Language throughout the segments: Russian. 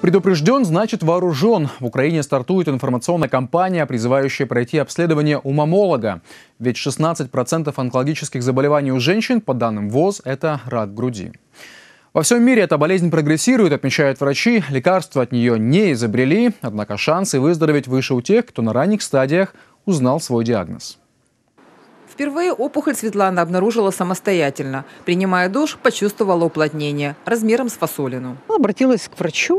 Предупрежден, значит вооружен. В Украине стартует информационная кампания, призывающая пройти обследование у маммолога. Ведь 16% онкологических заболеваний у женщин, по данным ВОЗ, это рак груди. Во всем мире эта болезнь прогрессирует, отмечают врачи. Лекарства от нее не изобрели, однако шансы выздороветь выше у тех, кто на ранних стадиях узнал свой диагноз. Впервые опухоль Светлана обнаружила самостоятельно. Принимая душ, почувствовала уплотнение размером с фасолину. Обратилась к врачу.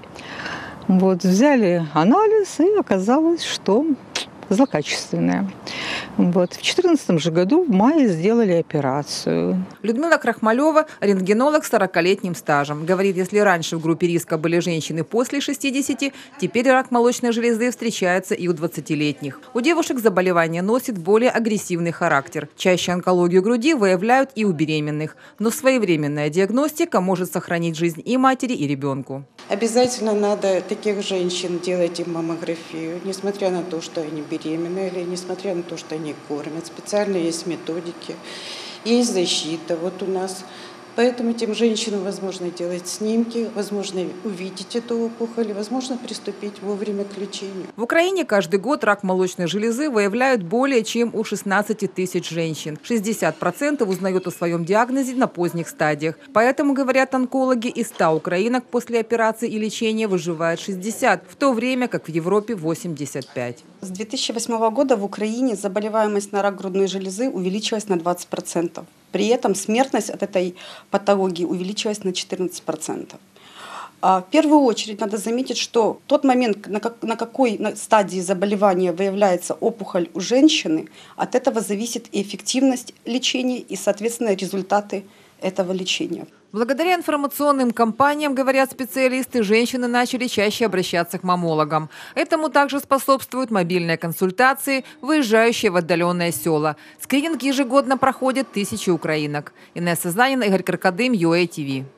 Взяли анализ, и оказалось, что злокачественная. В 2014 же году в мае сделали операцию. Людмила Крахмалева – рентгенолог с 40-летним стажем. Говорит, если раньше в группе риска были женщины после 60, теперь рак молочной железы встречается и у 20-летних. У девушек заболевание носит более агрессивный характер. Чаще онкологию груди выявляют и у беременных. Но своевременная диагностика может сохранить жизнь и матери, и ребенку. Обязательно надо таких женщин делать им маммографию, несмотря на то, что они беременны, или несмотря на то, что они кормят. Специально есть методики, есть защита у нас. Поэтому тем женщинам возможно делать снимки, возможно увидеть эту опухоль, возможно приступить вовремя к лечению. В Украине каждый год рак молочной железы выявляют более чем у 16 тысяч женщин. 60% узнают о своем диагнозе на поздних стадиях. Поэтому, говорят онкологи, из 100 украинок после операции и лечения выживает 60, в то время как в Европе 85. С 2008 года в Украине заболеваемость на рак грудной железы увеличилась на 20%. При этом смертность от этой патологии увеличилась на 14%. В первую очередь надо заметить, что тот момент, на какой стадии заболевания выявляется опухоль у женщины, от этого зависит и эффективность лечения, и, соответственно, результаты этого лечения. Благодаря информационным кампаниям, говорят специалисты, женщины начали чаще обращаться к маммологам. Этому также способствуют мобильные консультации, выезжающие в отдаленные села. Скрининг ежегодно проходит 1000 украинок. Инесса Занина, Игорь Каркадым, UA TV.